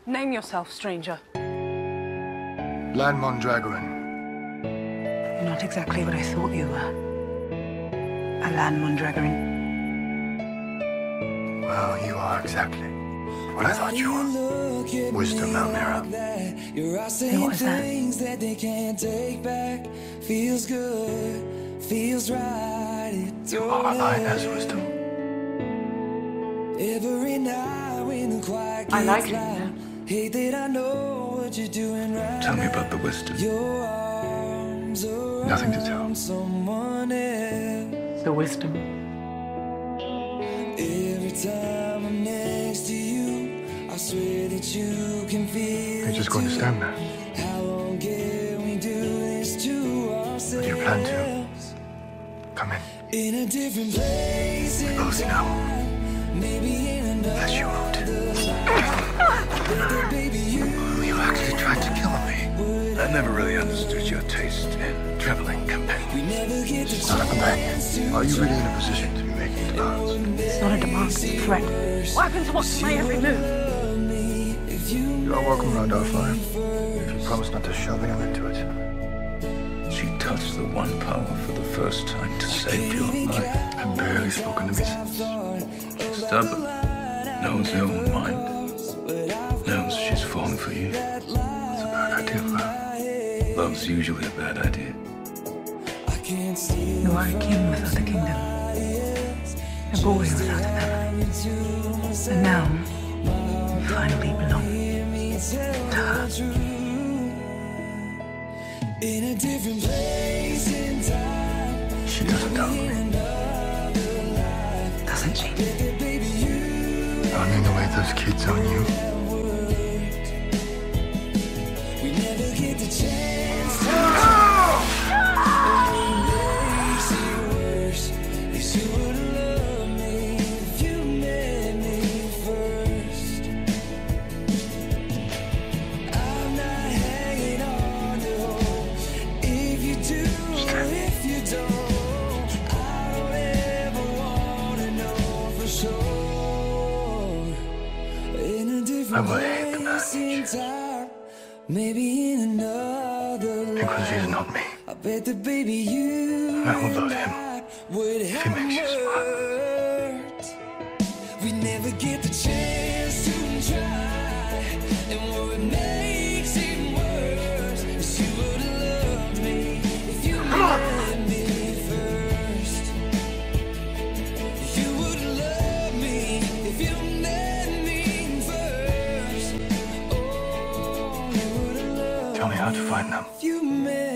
Name yourself, stranger. Mondragoran. You're not exactly what I thought you were. A land Mondragoran. Well, you are exactly what I thought you were. Wisdom, Almira. And what is that? You are Nynaeve's wisdom. I like it. Tell me about the wisdom. Nothing to tell. The wisdom. Every time I'm next to you, I swear that you can feel. You're just going to stand there. How long can we do this to ourselves? What do you plan to? Come in. In a different place. We both know Maybe in another. that you won't. You actually tried to kill me. I never really understood your taste in traveling companions. It's not a companion. Are you really in a position to be making demands? It's not a demand, it's a threat. What happens to what's my every move? You are welcome around our fire. If you promise not to shove him into it. She touched the one power for the first time to save your life. I've barely spoken to me since. She's stubborn, knows her own mind, knows she's falling for you. It's a bad idea for her. Love's usually a bad idea. You are a king without a kingdom. A boy without a family. And now, you finally belong to her. In a different place in time. She doesn't doubt me. Doesn't she? Running away those kids on you. We never get the chance to you would love me if you met me first. I'm not hanging on to hope. If you do, if you don't, I don't ever wanna know for sure. In a different I would hate the place in marriage. time, maybe in another Because he's not me. I bet that baby you I will love him would if he makes you smile. We never get the chance to try, and what makes it worse is you would love me if you let me first. You would love me if you let me first. Oh, you would love Tell me how to find them. if you met